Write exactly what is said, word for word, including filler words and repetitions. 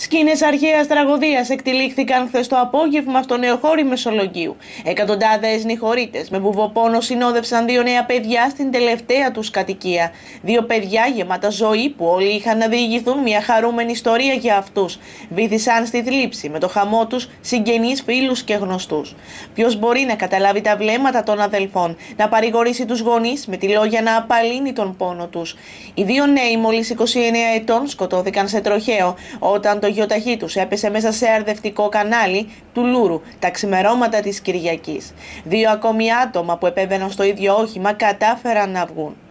Σκήνες αρχαίας τραγωδίας εκτυλίχθηκαν χθες το απόγευμα στο Νεοχώρι Μεσολογγίου. Εκατοντάδες νηχωρίτες με βουβοπόνο συνόδευσαν δύο νέα παιδιά στην τελευταία τους κατοικία. Δύο παιδιά γεμάτα ζωή που όλοι είχαν να διηγηθούν μια χαρούμενη ιστορία για αυτούς. Βύθισαν στη θλίψη με το χαμό τους συγγενείς, φίλους και γνωστούς. Ποιος μπορεί να καταλάβει τα βλέμματα των αδελφών, να παρηγορήσει τους γονείς με τη λόγια να απαλύνει τον πόνο τους. Οι δύο νέοι μόλις είκοσι εννέα ετών σκοτώθηκαν σε τροχαίο όταν το γεωταχή τους έπεσε μέσα σε αρδευτικό κανάλι του Λούρου τα ξημερώματα της Κυριακής. Δύο ακόμη άτομα που επέβαιναν στο ίδιο όχημα κατάφεραν να βγουν.